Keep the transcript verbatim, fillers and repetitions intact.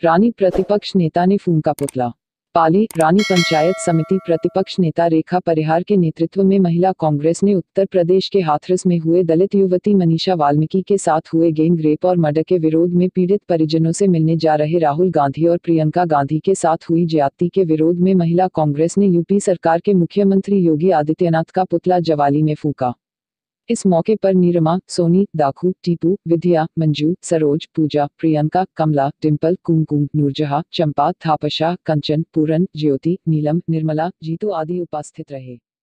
रानी प्रतिपक्ष नेता ने फूंका पुतला। पाली। रानी पंचायत समिति प्रतिपक्ष नेता रेखा परिहार के नेतृत्व में महिला कांग्रेस ने उत्तर प्रदेश के हाथरस में हुए दलित युवती मनीषा वाल्मीकि के साथ हुए गैंग रेप और मर्डर के विरोध में पीड़ित परिजनों से मिलने जा रहे राहुल गांधी और प्रियंका गांधी के साथ हुई ज्यादती के विरोध में महिला कांग्रेस ने यूपी सरकार के मुख्यमंत्री योगी आदित्यनाथ का पुतला जवाली में फूंका। इस मौके पर नीरमा, सोनी, दाखू, टीपू, विद्या, मंजू, सरोज, पूजा, प्रियंका, कमला, डिम्पल, कुमकुम, नूरजहां, चंपा, थापशा, कंचन, पूरन, ज्योति, नीलम, निर्मला, जीतू आदि उपस्थित रहे।